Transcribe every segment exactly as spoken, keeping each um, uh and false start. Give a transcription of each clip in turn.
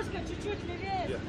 Немножко, чуть-чуть левее.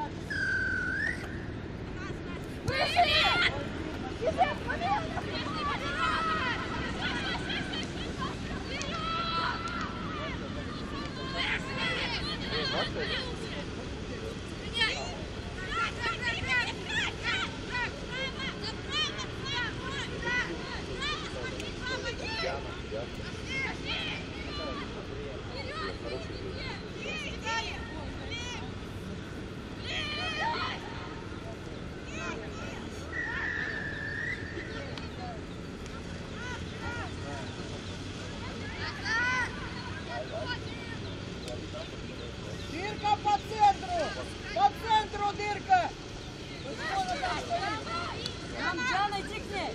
Дырка по центру! По центру дырка! Нам Диана, иди к ней!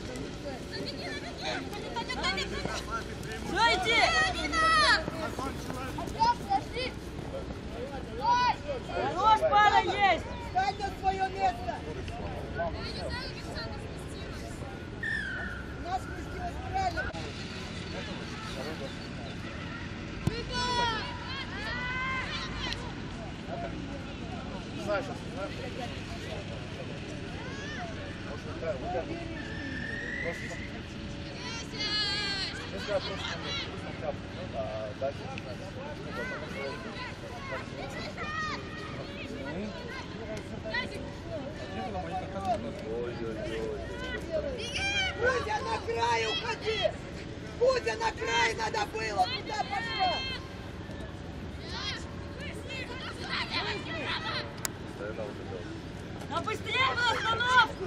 Все, иди! Хорош, пара есть! Встань на свое место! У нас сместилось правильно! Знаешь, знаешь? Может, вот так, вот так. Просто... Ну, когда просто просто капнуть, ну, а дальше начинается. Кузя, на край уходи! Кузя, на край надо было! Куда пошла? А быстрее на остановку!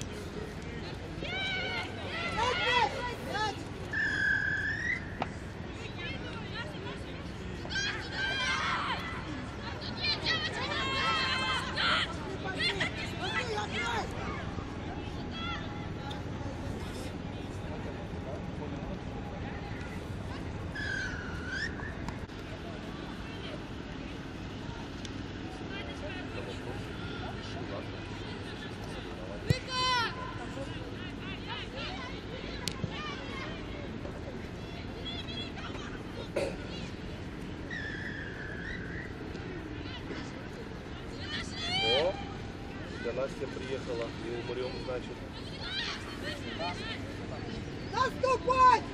Настя приехала и умрем, значит. Наступать!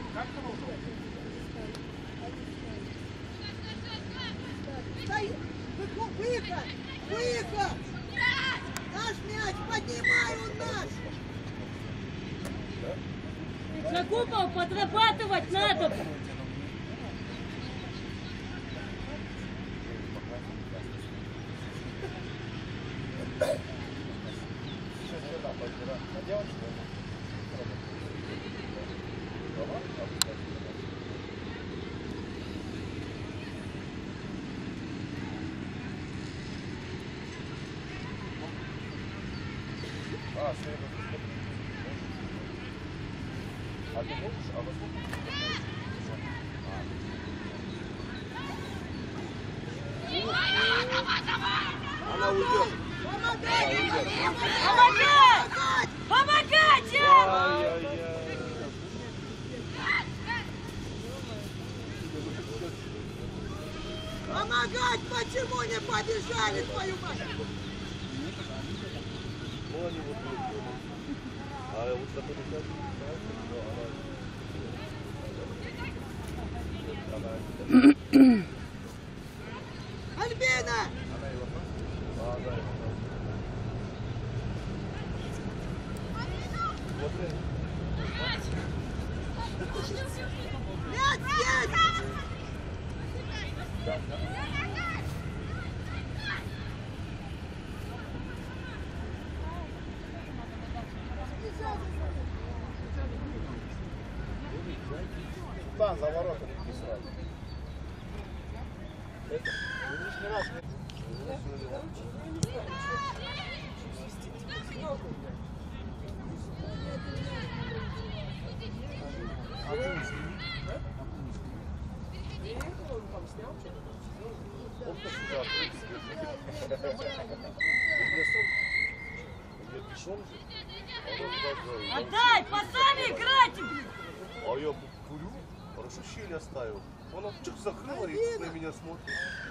Стой! Выход! Выход! Наш мяч! Поднимай, он наш! За купол подрабатывать надо! А, среда. А ты можешь? А во сколько? Она уйдет. Помогай! Помогать! Помогать, Диана! Помогать! Почему не побежали, твою мать? Ну, они вот тут. А вот такой десятый, она... Альбина! Она его... А, да, его... Вот это. Нет, нет! Там, за воротами писали. Это, ну, лишний раз. Отдай, пацаны, играйте, блин! А я курю, хорошо щель оставил. Он чук закрыл и на меня смотрит.